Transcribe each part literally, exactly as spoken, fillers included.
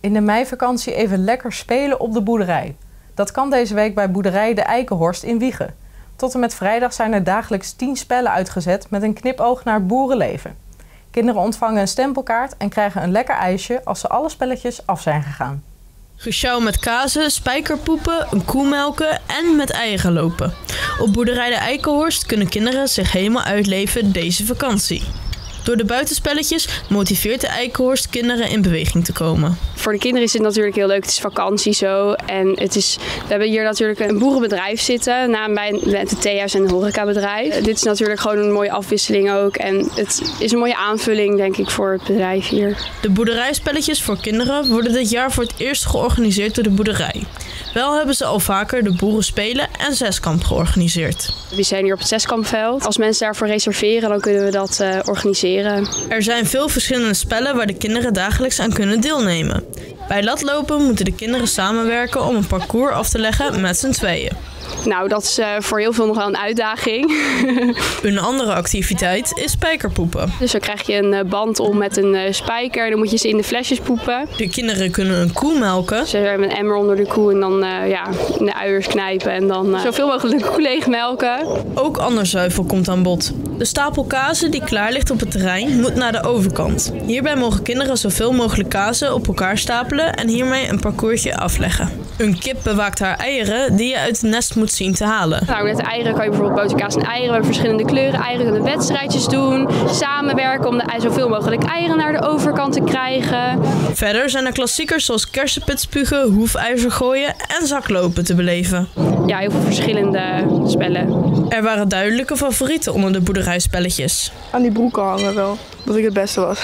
In de meivakantie even lekker spelen op de boerderij. Dat kan deze week bij boerderij De Eikenhorst in Wijchen. Tot en met vrijdag zijn er dagelijks tien spellen uitgezet met een knipoog naar boerenleven. Kinderen ontvangen een stempelkaart en krijgen een lekker ijsje als ze alle spelletjes af zijn gegaan. Gesjouw met kazen, spijkerpoepen, een koe melken en met eieren lopen. Op boerderij De Eikenhorst kunnen kinderen zich helemaal uitleven deze vakantie. Door de buitenspelletjes motiveert De Eikenhorst kinderen in beweging te komen. Voor de kinderen is het natuurlijk heel leuk. Het is vakantie zo. En het is, we hebben hier natuurlijk een boerenbedrijf zitten. Naam bij het theehuis en een horecabedrijf. Dit is natuurlijk gewoon een mooie afwisseling ook. En het is een mooie aanvulling, denk ik, voor het bedrijf hier. De boerderijspelletjes voor kinderen worden dit jaar voor het eerst georganiseerd door de boerderij. Wel hebben ze al vaker de Boerenspelen en Zeskamp georganiseerd. We zijn hier op het Zeskampveld. Als mensen daarvoor reserveren, dan kunnen we dat uh, organiseren. Er zijn veel verschillende spellen waar de kinderen dagelijks aan kunnen deelnemen. Bij latlopen moeten de kinderen samenwerken om een parcours af te leggen met z'n tweeën. Nou, dat is uh, voor heel veel nog wel een uitdaging. Een andere activiteit is spijkerpoepen. Dus dan krijg je een band om met een uh, spijker. Dan moet je ze in de flesjes poepen. De kinderen kunnen een koe melken. Ze hebben een emmer onder de koe en dan uh, ja, in de uiers knijpen. En dan uh, zoveel mogelijk de koe leeg melken. Ook ander zuivel komt aan bod. De stapel kazen die klaar ligt op het terrein moet naar de overkant. Hierbij mogen kinderen zoveel mogelijk kazen op elkaar stapelen en hiermee een parcoursje afleggen. Een kip bewaakt haar eieren die je uit het nest moet zien te halen. Nou, met de eieren kan je bijvoorbeeld boterkaas en eieren. We hebben verschillende kleuren. Eieren kunnen wedstrijdjes doen. Samenwerken om de, zoveel mogelijk eieren naar de overkant te krijgen. Verder zijn er klassiekers zoals kersenpit spugen, hoefijzer gooien en zaklopen te beleven. Ja, heel veel verschillende spellen. Er waren duidelijke favorieten onder de boerderijspelletjes. Aan die broeken hangen wel, dat ik het beste was.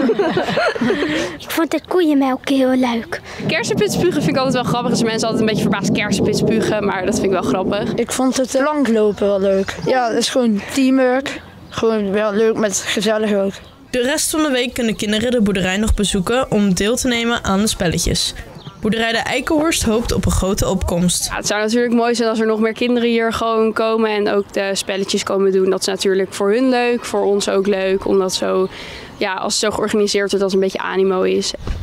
Ik vond het koeienmelken heel leuk. Kersenpit spugen vind ik altijd wel grappig. Dus mensen altijd een beetje verbaasd kersenpit spugen, maar dat vind ik wel grappig. Ik vond het lanklopen wel leuk. Ja, het is gewoon teamwork. Gewoon wel leuk met gezellig ook. De rest van de week kunnen kinderen de boerderij nog bezoeken om deel te nemen aan de spelletjes. Boerderij De Eikenhorst hoopt op een grote opkomst. Ja, het zou natuurlijk mooi zijn als er nog meer kinderen hier gewoon komen en ook de spelletjes komen doen. Dat is natuurlijk voor hun leuk, voor ons ook leuk, omdat zo, ja, als het zo georganiseerd wordt dat het een beetje animo is.